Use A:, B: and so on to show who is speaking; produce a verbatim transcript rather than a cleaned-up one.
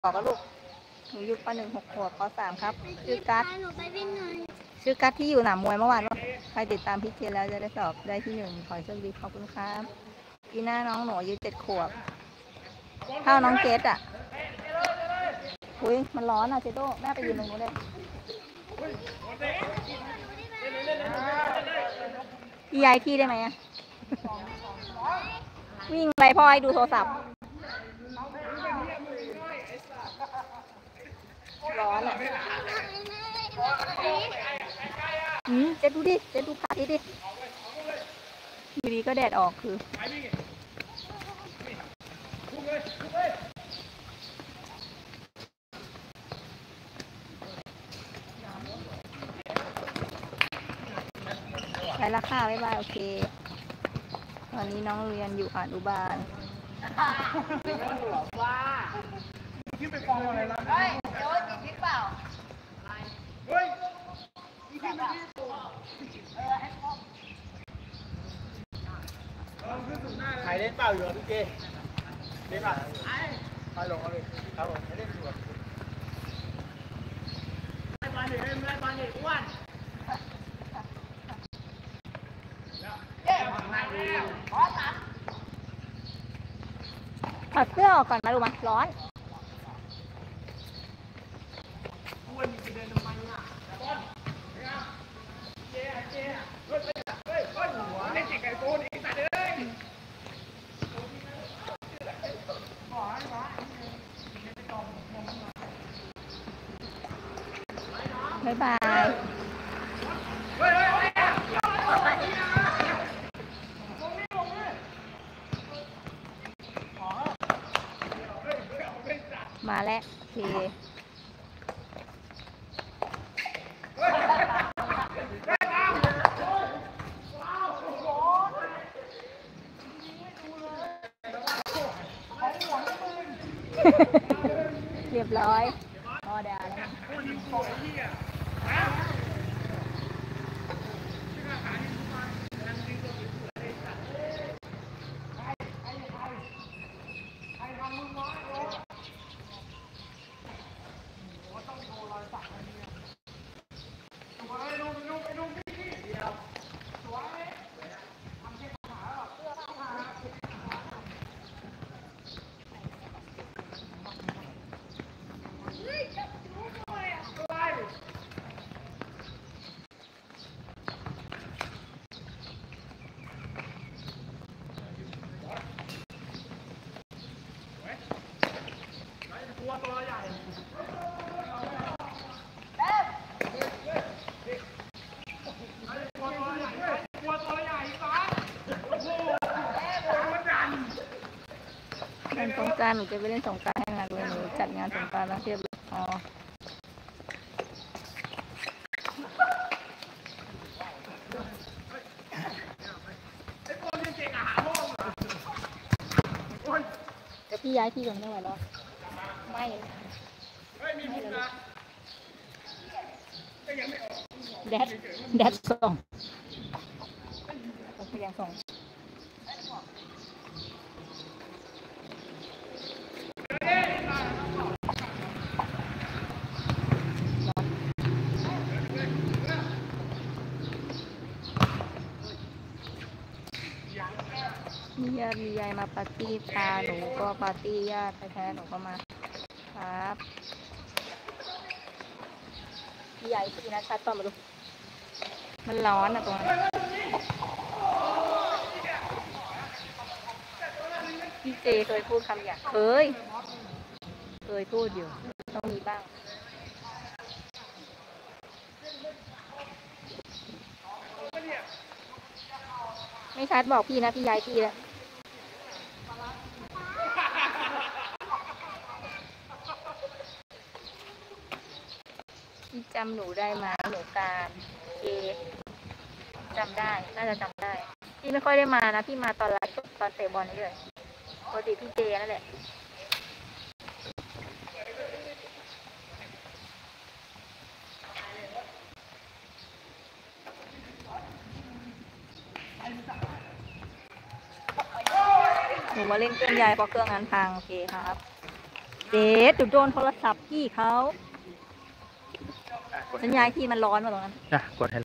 A: บอกกับลูกหนูอยู่ปหนึ่งหกขวบปสามครับชื่อกัสชื่อกัสที่อยู่หนามมวยเมื่อวานว่าใครติดตามพี่เจแล้วจะได้สอบได้ที่หนึ่งขอโชคดีขอบคุณครับปีหน้าน้องหนูอายุเจ็ดขวบเท่าน้องเกดอ่ะอุ้ยมันร้อนอ่ะเจโต้แม่ไปยืนตรงนู้นเลยย้ายที่ได้ไหมอ่ะวิ่งไปพ่อให้ดูโทรศัพท์ร้อนอ่ะอืมเจ๊ดูดิเจ๊ดูพระอาทิตย์ดิอยู่ดีก็แดดออกคือไปละค่ะบ๊ายบายโอเคตอนนี้น้องเรียนอยู่อนุบาลว่าที่ไปฟ้องอะไรนะเฮ้ยเดี๋ยวจิตพิษเปล่าเฮ้ยที่ที่ไม่ที่ตัวเออให้พ่อ
B: ใครเล่นเปล่าอยู่พี่เจเล่นเปล่าไปลงเอาเลยครับผมไม่เล่นสวนไล่บอลดิเล่นไล่บอลดิอ้วน
A: ถอดเสื้อออกก่อนมาดูมาร้อน
B: อ้วนมีเดินทำไมอ่ะบอลเจเจเฮ้ยเฮ้ยเฮ้ยหัวเล่นเก่งไก่โก้นี่ตัดเลย
A: บ๊ายบายมาแล้วโอเคเรียบร้อยพอได้แล้วเล่นสงกรานต์หนูจะไปเล่นสงกรานต์ให้หนักเลยหนูจัดงานสงกรานต์แล้วเทียบเลยอ๋อเดี๋ยวพี่ย้ายที่ก่อนไม่ไหวแล้วไม่แดดแดดส่งผมพยายามส่งมีญาติมียายมาปาร์ตี้พาหนูก็ปาร์ตี้ญาติแท้ๆหนูก็มาครับพี่ใหญ่พี่นะชัดต่อมาดูมันร้อนอะตรงนั้นพี่เจเคยพูดคำหยาบเคยเคยพูดอยู่ต้องมีบ้างไม่ชัดบอกพี่นะพี่ย้ายพี่แล้วพี่จำหนูได้ไหมหนูการเอจำได้น่าจะจำได้พี่ไม่ค่อยได้มานะพี่มาตอนไลฟ์ตอนเตะบอลนี่เลยปกติพี่เจนั่นแหละหนูมาเล่นเครื่องยายเพราะเครื่องนั้นพังโอเคครับเจ๊จุดโดนโทรศัพท์พี่เขา
B: อ่ะกด
A: สัญญาณที่มันร้อนมาตรงนั้น
B: อ่ะกดให้